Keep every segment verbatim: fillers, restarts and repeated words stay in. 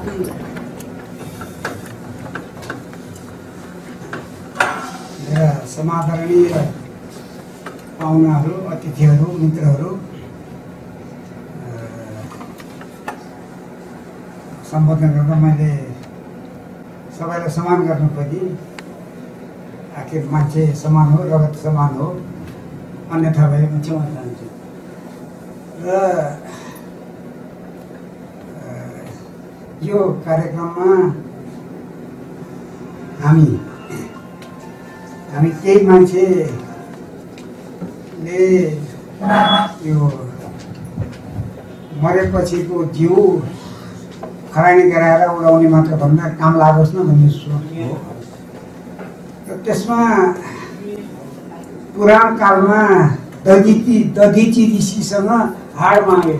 मेरा समादरणीय पाहुनाहरू, अतिथिहरू, मित्रहरू, सम्बोधन गर्दा मैले सबैलाई समान गर्नुपर्ने, आखिर मान्छे समान हो, रगत समान हो, अन्यथा भए म क्षमा चाहन्छु। र यो कार्यक्रममा हामी हामी केही मान्छेले यो मरेपछिको जिउ खरानी गराएर उडाउने मात्र भन्दा काम लागोस् न भन्ने सोच हो। र त्यसमा पुराण कालमा दधिची दधिची ऋषिसँग हाड मागे।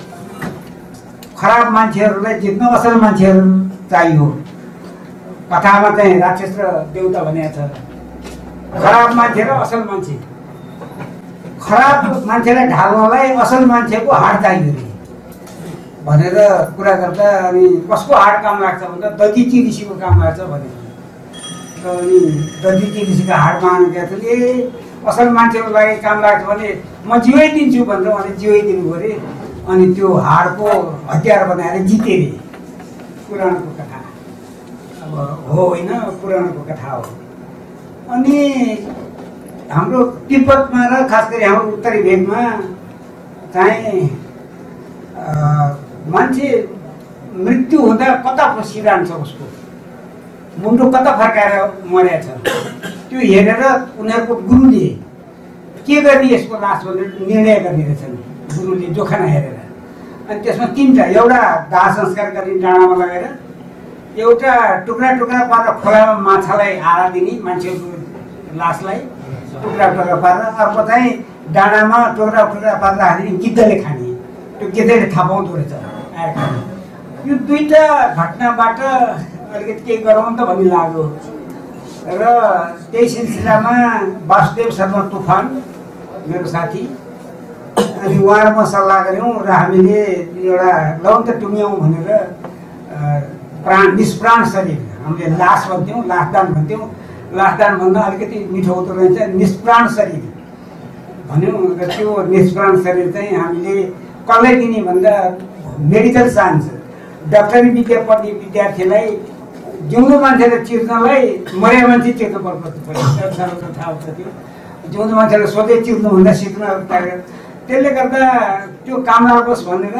खराब मान्छेहरूलाई जित्न असल मान्छेहरू चाहियो। कथामा चाहिँ राक्षस र देउता भनेको छ। खराब मान्छे र असल मान्छे, खराब मान्छेलाई ढाल्नलाई असल मान्छेको हाड चाहियो भनेर कुरा गर्दा अनि कसको हाड काम लाग्छ भन्दा दधिची ऋषिको काम लाग्छ भने र अनि दधिची ऋषिको हाड मागेका थिए। असल मान्छेको लागि काम लाग्छ भने म जिउै दिन्छु भनेर भने जिउै दिनु पऱ्यो। अनि त्यो हाडको हतियार बनाएर जिते रे। पुराणको कथा अब हो होइन, पुराणको कथा हो। अनि हाम्रो तिब्बतमा र खास गरी हाम्रो उत्तरी भेगमा चाहिँ मान्छे मृत्यु हुँदा कता फसिरहन्छ, उसको मुन्टो कता फर्काएर मरेछ त्यो हेरेर उनीहरूको गुरुले के गर्ने यसको लास भनेर निर्णय गर्ने रहेछन्। गुरुले जोखाना हेरेर अनि त्यसमा तिनवटा, एउटा दाह संस्कार गर्ने डाँडामा लगेर, एउटा टुक्रा टुक्रा पारेर खोलामा माछालाई आहार दिने, मान्छेको लासलाई टुक्रा टुक्रा पारेर, अर्को चाहिँ डाँडामा टुक्रा टुक्रा पारेर राखिदिने, गिद्धले खाने, त्यो गिद्धले थाहा पाउँदो रहेछ आएर खाने। यो दुईवटा घटनाबाट अलिकति केही गरौँ त भन्ने लाग्यो। र त्यही सिलसिलामा वासुदेव शर्मा तुफान मेरो साथी, अनि उहाँहरूमा सल्लाह गऱ्यौँ र हामीले एउटा लौन त टुङ्ग्यौँ भनेर प्राण निष्प्राण शरीर हामीले लास भन्थ्यौँ, लासदान भन्थ्यौँ। लासदान भन्दा अलिकति मिठो हुँदो रहेछ, निष्प्राण शरीर भन्यौँ। र त्यो निष्प्राण शरीर चाहिँ हामीले कसलाई दिने भन्दा मेडिकल साइन्स डाक्टरी विद्या पढ्ने विद्यार्थीलाई, जिउँदो मान्छेलाई चिर्नलाई मरेको मान्छे चिर्नु पर्छ। थाहा हुन्छ त्यो जिउँदो मान्छेलाई सोधै चिर्नुभन्दा सिक्न पर्यो। त्यसले गर्दा त्यो काम लागोस् भनेर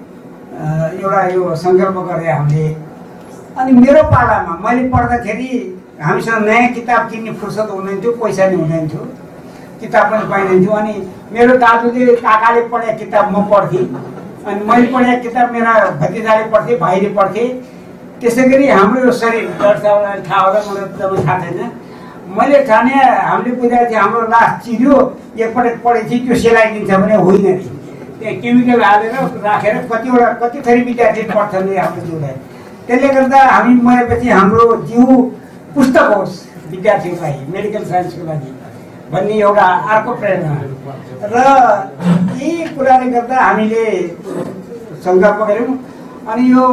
एउटा यो सङ्कल्प गरे हामीले। अनि मेरो पालामा मैले पढ्दाखेरि हामीसँग नयाँ किताब किन्ने फुर्सद हुँदैन थियो, पैसा नि हुँदैन थियो, किताब पनि पाइँदैन थियो। अनि मेरो दाजुले काकाले पढेको किताब म पढ्थेँ, अनि मैले पढेको किताब मेरा भतिजाले पढ्थेँ, भाइले पढ्थेँ। त्यसै गरी हाम्रो यो शरीर दर्शकलाई थाहा होला, मलाई एकदमै थाहा छैन। मैले ठाने हामीले बुझाएको थियो हाम्रो लास चिर्यो, एकपटक पढेपछि त्यो सेलाइदिन्छ भने होइन नि, त्यहाँ केमिकल हालेर राखेर कतिवटा कति थरी विद्यार्थी पढ्छन् नि हाम्रो जिउलाई। त्यसले गर्दा हामी मरेपछि हाम्रो जिउ पुस्तक होस् विद्यार्थीको लागि, मेडिकल साइन्सको लागि भन्ने एउटा अर्को प्रेरणा। र यी कुराले गर्दा हामीले सङ्कल्प गऱ्यौँ। अनि यो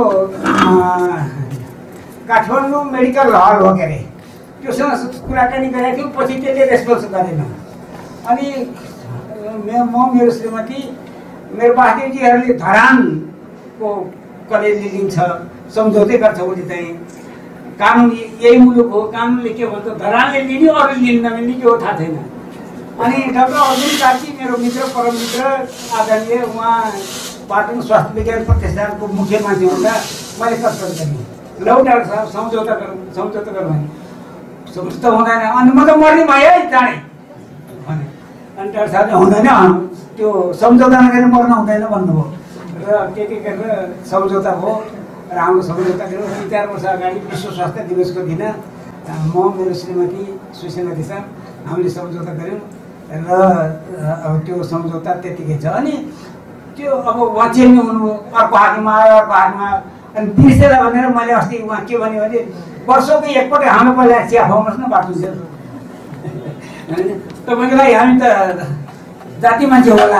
काठमाडौँ मेडिकल हल हो के अरे, त्योसँग कुराकानी गरेको थियौँ, पछि त्यसले रेस्पोन्स गरेन। अनि म मेरो श्रीमती मेरो बाजेजीहरूले धरानको कलेजले लिन्छ, सम्झौतै गर्छ। उसले चाहिँ कानुन यही मुलुक हो, कानुनले के भन्छ धरानले लिने, अरू लिन नमिल्ने के हो थाहा छैन। अनि डाक्टर अर्जुन कार्की मेरो मित्र, परम मित्र आदरणीय, उहाँ पाटन स्वास्थ्य विज्ञान प्रतिष्ठानको मुख्य मान्छे हुँदा मैले कसरत गरेँ, लौ डाक्टर साहब सम्झौता गरौँ सम्झौता गरौँ भने सम्झौता हुँदैन, अनि म त मर्ने भयो है चाँडै भने। अनि डाक्टर साहबले हुँदैन, त्यो सम्झौता नगरेर मर्न हुँदैन भन्नुभयो। र के के गरेर सम्झौता भयो र हाम्रो सम्झौता गऱ्यौँ। तिन चार वर्ष अगाडि विश्व स्वास्थ्य दिवसको दिन म मेरो श्रीमती सुशीला दिशा हामीले सम्झौता गऱ्यौँ। र अब त्यो सम्झौता त्यतिकै छ। अनि त्यो अब उहाँ चेन्ज हुनुभयो, अर्को हाकिम आयो, अर्को हाकिम आयो। अनि बिर्सेर भनेर मैले अस्ति उहाँ के भन्यो भने वर्षको एकपल्ट हाम्रो पहिला चिया खुवाउनुहोस् न बाटुन्छ होइन, तपाईँको लागि हामी त जाति मान्छे होला,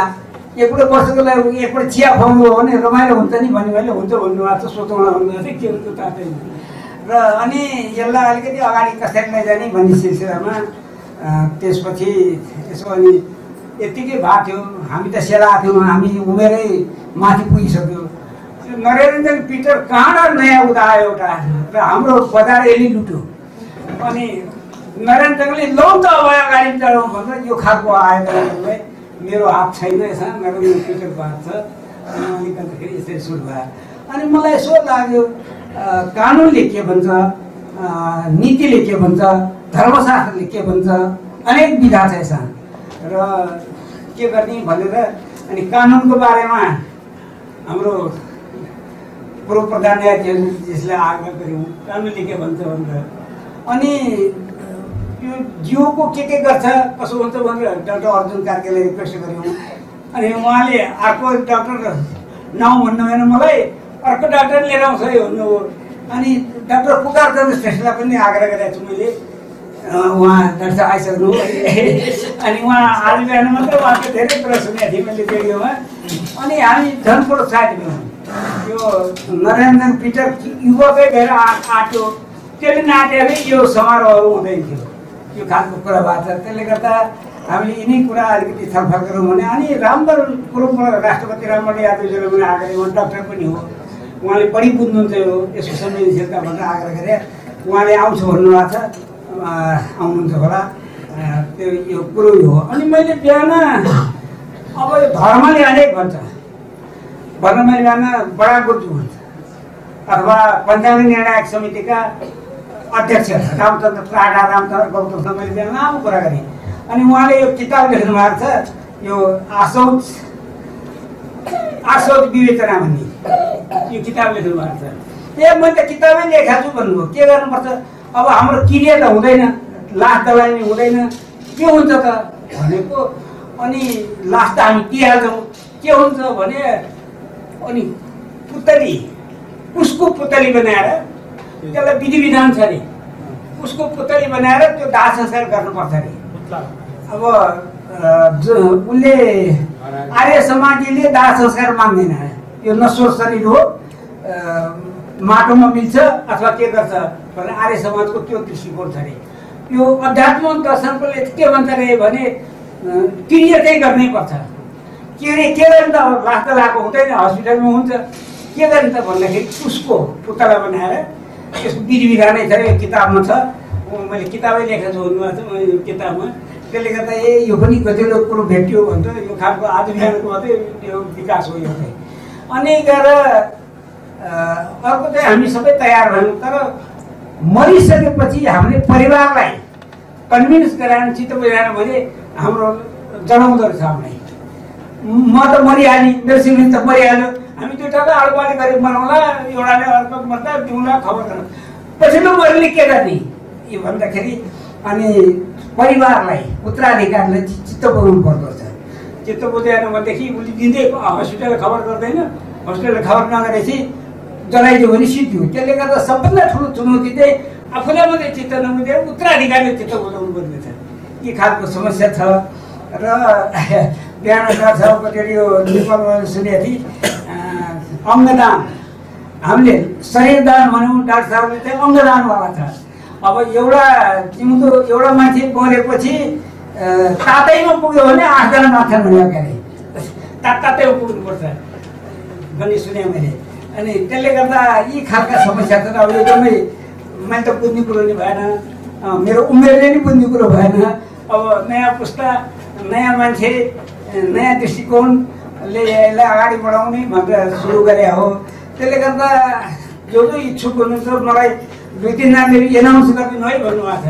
एकपल्ट वर्षको लागि एकपल्ट चिया खुवाउनु हो भने रमाइलो हुन्छ नि भन्ने मैले हुन्छ भन्नुभएको छ सोचौँला भन्नुभएको थियो के हुन्छ तातै र अनि यसलाई अलिकति अगाडि कसरी लैजाने भन्ने सिलसिलामा त्यसपछि यसो अनि यत्तिकै भएको थियो हामी त सेला थियौँ हामी उमेरै माथि पुगिसक्यो नरेन्द्र पिटर कहाँबाट नयाँ उदा आयो एउटा र हाम्रो बजार यसले लुट्यो अनि नरेन्द्रले लौ त अब अगाडि बढाउँ भन्दा यो खालको आयो नरेन्द्रलाई मेरो हात छैन यसमा नरेन्द्र पिटरको हात छ अनि गर्दाखेरि यसरी सुरु भयो अनि मलाई यसो लाग्यो कानुनले के भन्छ नीतिले के भन्छ धर्मशास्त्रले के भन्छ अनेक विधा छ यसमा र के गर्ने भनेर अनि कानुनको बारेमा हाम्रो पूर्व प्रधान न्यायाधीशले आग्रह गऱ्यौँ कानुनले के भन्छ भनेर अनि यो जिउको के के गर्छ कसो हुन्छ भनेर डाक्टर अर्जुन कार्कीलाई रिक्वेस्ट गऱ्यौँ अनि उहाँले अर्को डाक्टर नाउँ भन्नु भएन मलाई अर्को डाक्टर लिएर आउँछ है भन्नु हो अनि डाक्टर पुकार चन्द्र श्रेष्ठलाई पनि आग्रह गरेको छु मैले उहाँ डाक्टर आइसक्नु अनि उहाँ आज बिहान मात्र उहाँको धेरै कुरा सुनेको थिएँ मैले रेडियोमा अनि हामी झन् प्रोत्साहित भयौँ यो नरेन्द्र पिटर युवकै भएर आँट्यो त्यसले नाटेरै यो समारोहहरू हुँदैन थियो यो खालको कुरा भएको छ त्यसले गर्दा हामीले यिनै कुरा अलिकति छलफल गरौँ भने अनि राम्रो कुरो राष्ट्रपति रामवरण यादवजीले पनि आग्रह उहाँ डाक्टर पनि हो उहाँले बढी बुझ्नुहुन्छ यो यसको संवेदनशीलता भनेर आग्रह गरे उहाँले आउँछु भन्नुभएको छ आउनुहुन्छ होला त्यो यो कुरो हो अनि मैले बिहान अब धर्मले अनेक भन्छ भन्न मैले बिहान बडा गुर्जु भन्छ अथवा पञ्चाङ्ग निर्णायक समितिका अध्यक्ष रामचन्द्र प्राडा रामचन्द्र गौतमसँग मैले बिहान लामो कुरा गरेँ अनि उहाँले यो किताब लेख्नु भएको छ यो आशोच आशोच विवेचना भन्ने यो किताब लेख्नु भएको छ ए मैले त किताबै लेखाएको छु भन्नुभयो के गर्नुपर्छ अब हाम्रो क्रिया त हुँदैन लास दबाई हुँदैन के हुन्छ त भनेको अनि लास त हामी दिइहाल्छौँ के हुन्छ भने अनि पुतली उसको पुतली बनाएर त्यसलाई विधि विधान छ अरे उसको पुतली बनाएर त्यो दाह संस्कार गर्नुपर्छ अरे अब उसले आर्य समाजले दाह संस्कार मान्दैन यो नश्वर शरीर हो माटोमा मिल्छ अथवा के गर्छ भने आर्य समाजको त्यो दृष्टिकोण छ अरे यो अध्यात्म दर्शनकोले के भन्छ अरे भने क्रिया चाहिँ गर्नै पर्छ के अरे के गर्ने त अब लास त लगाएको हुँदैन हस्पिटलमा हुन्छ के गर्ने त भन्दाखेरि उसको पुतला बनाएर त्यसको विधि विधानै छ अरे किताबमा छ मैले किताबै लेखेको छु भन्नुभएको छ यो किताबमा त्यसले गर्दा ए यो पनि कतिवटा कुरो भेट्यो भन्छ यो खालको आज बिहानको मात्रै यो विकास हो यो चाहिँ अनि गएर अर्को चाहिँ हामी सबै तयार भयौँ तर मरिसकेपछि हामीले परिवारलाई कन्भिन्स गराएर चित्त बुझाएर भने हाम्रो जनाउँदो रहेछ हामीलाई म त मरिहालेँ मेरो सिलिङ त मरिहाल्यो हामी दुईवटाको अडबाली गरेर बनाउँला एउटाले अर्को भन्दा दिउँला खबर गर्नु पछिल्लो मरिले के गर्ने यो भन्दाखेरि अनि परिवारलाई उत्तराधिकारीलाई चित्त बुझाउनु पर्दो रहेछ चित्त बुझाएन भनेदेखि उसले दिँदै हस्पिटलले खबर गर्दैन हस्पिटलले खबर नगरेपछि जलाइदियो भने सिद्धियो त्यसले गर्दा सबभन्दा ठुलो चुनौती चाहिँ आफूलाई मात्रै चित्त नबुझेर उत्तराधिकारीले चित्त बुझाउनु पर्ने छ के खालको समस्या छ र बिहान छ कतिवटा यो नेपालमा सुनेको थिएँ अङ्गदान हामीले शरीर दान भनौँ डाक्टर साहबले चाहिँ अङ्गदानवाला छ अब एउटा जिउँदो एउटा मान्छे मरेपछि तातैमा पुग्यो भने आठजना मान्छन् भने अगाडि तात तातैमा पुग्नुपर्छ भन्ने सुने मैले अनि त्यसले गर्दा यी खालका समस्या छ अब एकदमै मैले त बुझ्ने कुरो नि भएन मेरो उमेरले नि बुझ्ने कुरो भएन अब नयाँ पुस्ता नयाँ मान्छे नयाँ दृष्टिकोणले यसलाई अगाडि बढाउने भनेर सुरु गरे हो त्यसले गर्दा जो जो इच्छुक हुनुहुन्छ मलाई दुई तिनजनाले एनाउन्स गरिदिनु है भन्नुभएको छ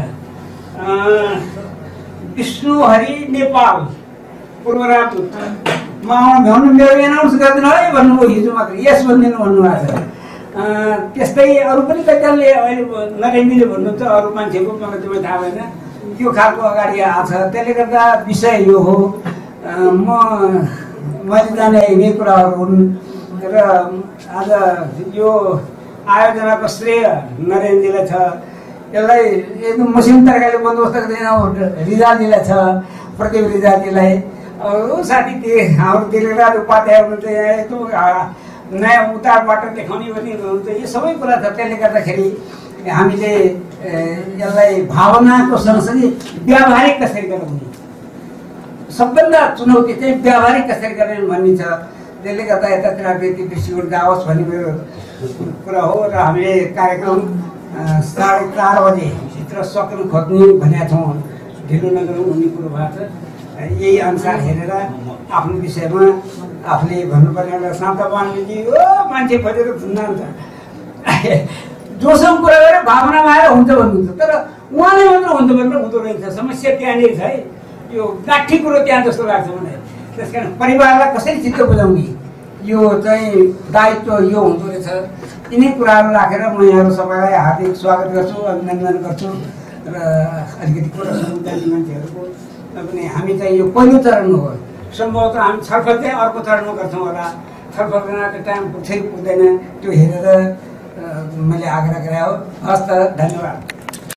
विष्णुहरि नेपाल पूर्व राजदूत म आउनु भ्याउनु मेरो एनाउन्स गरिदिनु है भन्नुभयो हिजो मात्र यस भनिदिनु भन्नुभएको छ त्यस्तै अरू पनि कतिजनाले अहिले नरेन्द्रले भन्नुहुन्छ अरू मान्छेको मलाई चाहिँ थाहा भएन त्यो खालको अगाडि आएको छ त्यसले गर्दा विषय यो हो म मैले जाने यिनै कुराहरू हुन् र आज यो आयोजनाको श्रेय नरेन्द्रजीलाई छ यसलाई एकदम मसिनो तरिकाले बन्दोबस्त गरिदिन रिजालजीलाई छ प्रदीप रिजालजीलाई अब साथी त्यो हाम्रो दिलराज उपाध्याय हुनुहुन्छ यहाँ एकदम नयाँ उतारबाट देखाउने पनि हुनुहुन्छ। यो सबै कुरा छ। त्यसले गर्दाखेरि हामीले यसलाई भावनाको सँगसँगै व्यावहारिक कसरी गराउने, सबभन्दा चुनौती चाहिँ व्यावहारिक कसरी गर्ने भन्ने छ। त्यसले गर्दा यतातिर व्यक्ति दृष्टिकोण जाओस् भन्ने मेरो कुरा हो। र हामीले कार्यक्रम साढे चार बजेभित्र सक्नु खोज्ने भनेका छौँ, ढिलो नगरौँ भन्ने कुरो भएको छ। यही अनुसार हेरेर आफ्नो विषयमा आफूले भन्नुपर्ने एउटा शान्त बाल्मीजी हो मान्छे खोजेर धुन्न हुन्छ जोसँग कुरा गरेर भावनामा आएर हुन्छ भन्नुहुन्छ, तर उहाँले मात्र हुन्छ भनेर हुँदो रहेछ। समस्या त्यहाँनिर छ है, यो गाठी कुरो त्यहाँ जस्तो लाग्छ मलाई। त्यस कारण परिवारलाई कसरी चित्त बुझाउने यो चाहिँ दायित्व यो हुँदो रहेछ। यिनै कुराहरू राखेर म यहाँहरू सबैलाई हार्दिक स्वागत गर्छु, अभिनन्दन गर्छु। र अलिकति कुरा सुन्ने मान्छेहरूको पनि हामी चाहिँ यो पहिलो चरणमा हो, सम्भवतः हामी छलफल चाहिँ अर्को चरणमा गर्छौँ होला। छलफल गर्न टाइम पुग्छ कि पुग्दैन त्यो हेरेर मैले आग्रह गरे हो। हस् त, धन्यवाद।